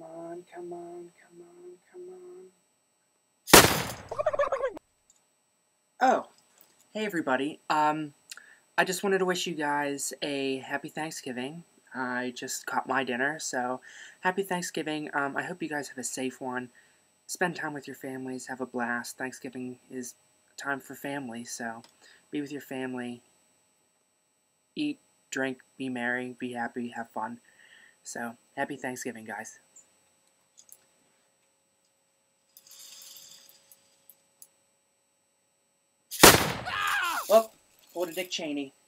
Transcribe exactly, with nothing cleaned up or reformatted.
on, come on, come on, come on. Oh, hey everybody. Um, I just wanted to wish you guys a happy Thanksgiving. I just caught my dinner, so happy Thanksgiving. Um, I hope you guys have a safe one. Spend time with your families, have a blast. Thanksgiving is time for family, so be with your family. Eat, drink, be merry, be happy, have fun. So, happy Thanksgiving, guys. Well, hold a Dick Cheney.